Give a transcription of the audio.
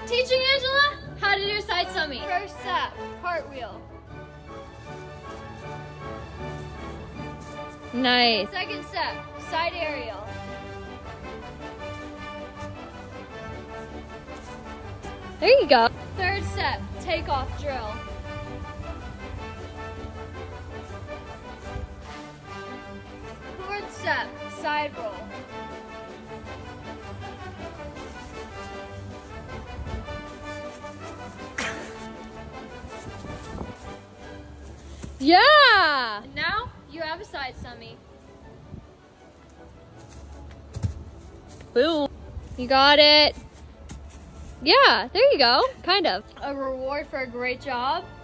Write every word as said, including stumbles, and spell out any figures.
Teaching Angela how to do side summy. First step, cartwheel. Nice. Second step, side aerial. There you go. Third step, takeoff drill. Fourth step, side roll. Yeah. And now you have a side summy. Boom. You got it. Yeah, there you go. Kind of. A reward for a great job.